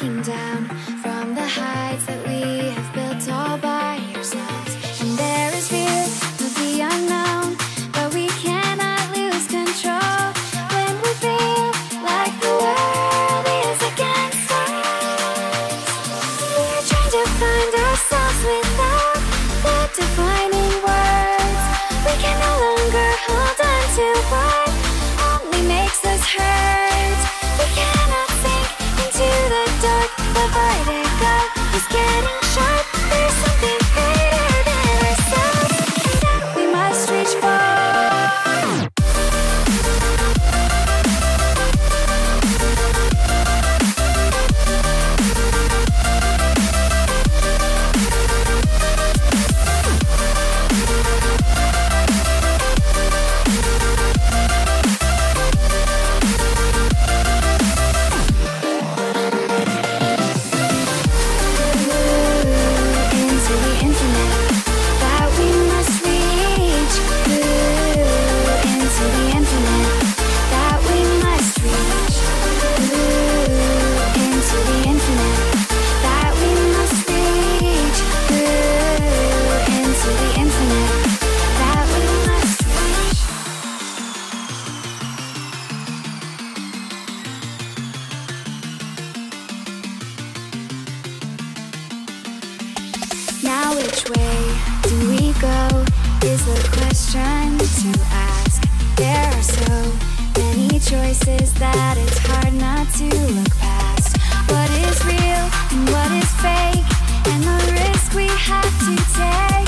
looking down from the heights that we have built all by ourselves. And there is fear of the unknown, but we cannot lose control when we feel like the world is against us. We're trying to find ourselves without the defining words. We can no longer hold on to what only makes us hurt. We cannot sink into the dark. The vertigo is getting sharp. There's something greater than ourselves that we must reach for. Now which way do we go is the question to ask. There are so many choices that it's hard not to look past. What is real and what is fake, and the risk we have to take.